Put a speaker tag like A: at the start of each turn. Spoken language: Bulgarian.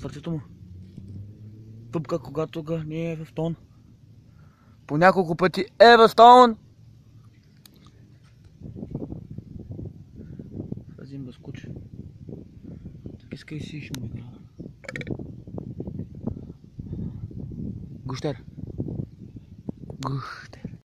A: сърцето му. Тупка, когато не е в тон. По няколко пъти е в тон. Разим да скучи. Искай си ще му игра. Гущер. Гущер.